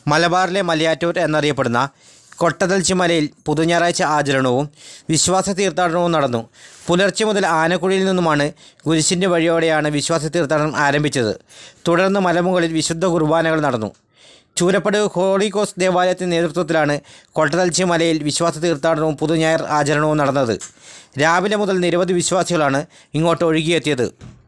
മലബാറിലെ മലയാറ്റൂർ എന്നറിയപ്പെടുന്ന കൊട്ടതൽച്ചി മലയിൽ പുതുഞായറാഴ്ച ആചരണവും വിശ്വാസ തീർത്ഥാടനവും നടന്നു. പുലർച്ചെ മുതൽ ആനക്കുഴിയിൽ നിന്നുമാണ് കുരിശിൻ്റെ വഴിയോടെയാണ് വിശ്വാസ തീർത്ഥാടനം ആരംഭിച്ചത്. തുടർന്ന് മലമുകളിൽ വിശുദ്ധ കുർബാനകൾ നടന്നു. ചൂരപ്പട് ഹോളി കോസ്റ്റ് ദേവാലയത്തിൻ്റെ നേതൃത്വത്തിലാണ് കൊട്ടതൽച്ചി മലയിൽ വിശ്വാസ തീർത്ഥാടനവും പുതുഞായർ ആചരണവും നടന്നത്. രാവിലെ മുതൽ നിരവധി വിശ്വാസികളാണ് ഇങ്ങോട്ട് ഒഴുകിയെത്തിയത്.